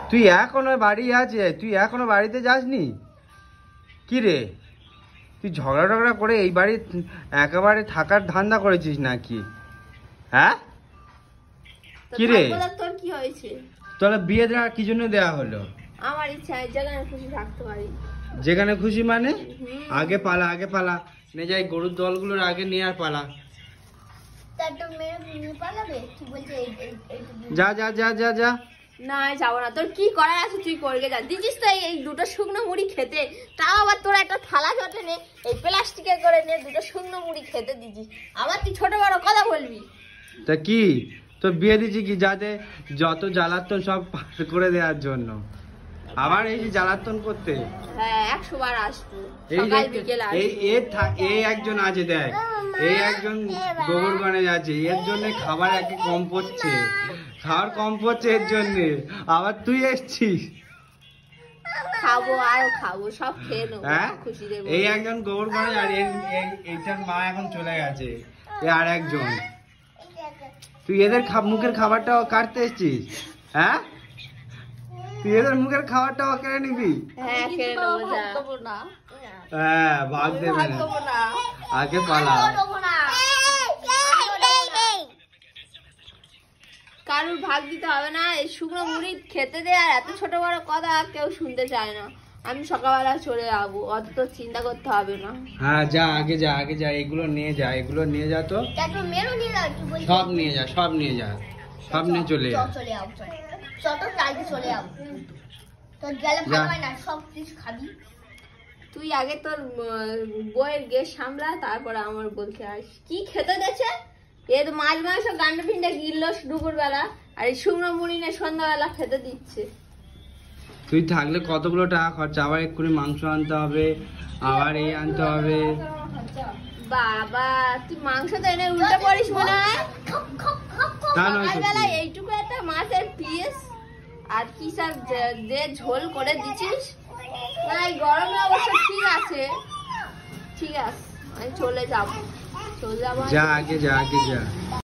তুই এখনো বাড়ি আছে, তুই এখনো বাড়িতে যাসনি? কি রে, তুই ঝগড়া টগড়া করে এই বাড়ি একেবারে থাকার ধান্দা করেছিস নাকি? হ্যাঁ কি রে, তোর কি হয়েছে? তাহলে বিয়ে দেওয়া কি জন্য দেওয়া হলো? আমার ইচ্ছা যেখানে খুশি থাকতে পারি। যেখানে খুশি মানে? আগে পালা, আগে পালা, নে যাই গরুর দলগুলোর আগে নিয়ে আর পালা। যা যা যা যা যা। না যাবো না, তোর কি করার আছে তুই করে যা। দিচ্ছিস তো এই দুটো শুকনো মুড়ি খেতে, তাও আবার তোর একটা থালা ঘটে নে, এই প্লাস্টিকে করে নে দুটো শুকনো মুড়ি খেতে দিচ্ছিস, আবার তুই ছোট বড় কথা বলবি। তা কি তোর বিয়ে দিচ্ছি কি যাতে যত জ্বালাতন সব পার করে দেওয়ার জন্য? আবার এই যে জ্বালাতন করতে? হ্যাঁ 100 বার আসবো, এই সকাল বিকেল এই একজন আছে, দেখ এই একজন গোবরগণে আছে, এর জন্য খাবার একে কম পড়ছে, খাবার কম পড়ছে এর জন্য, আবার তুই এসছিস। খাবো আরো খাবো, সব খেয়ে নেবো, হ্যাঁ খুশি দেবো। এই একজন গোবরগণে আর এইটার মা এখন চলে গেছে, আর একজন। তুই এদের মুখের খাবারটাও কাটতে এসছিস? হ্যাঁ তুই এদের মুখের খাবারটাও কেড়ে নিবি? হ্যাঁ কেড়ে নেবো, যা। হ্যাঁ ভাগ দেবে না, আগে পালা। কারুর ভাগ দিতে হবে না, এই শুকনো মুড়ি খেতে দে, আর এত ছোট বড় কথা কেউ শুনতে চায় না। আমি সকালবেলা চলে যাবো, অত তো চিন্তা করতে হবে না। হ্যাঁ যা, আগে যা, আগে যা, এগুলো নিয়ে যা, এগুলো নিয়ে যা, তো সব নিয়ে যা, সব নিয়ে যা, সব নিয়ে চলে যা। তুই আগে তোর বইয়ের গেট সামলা, তারপরে আমার বলতে আস কি খেতে দিয়েছে। এ তো মাছ মাংস গান্ডা পিন্ডা গিললো দুপুর বেলা, আর এই শুকনো মুড়ি নিয়ে সন্ধ্যাবেলা খেতে দিচ্ছে। তুই থাকলে কতগুলো টাকা খরচা, আবার এক্ষুনি মাংস আনতে হবে, আবার এই আনতে হবে। বাবা তুই মাংস তো এনে উল্টে পড়িস মনে হয়। সকালবেলা এইটুকু একটা মাছের পিস আর কি সব দিয়ে ঝোল করে দিছিস। না এই গরমে অবশ্য ঠিক আছে, ঠিক আছে আমি চলে যাবো, যা, আগে যা, আগে যা।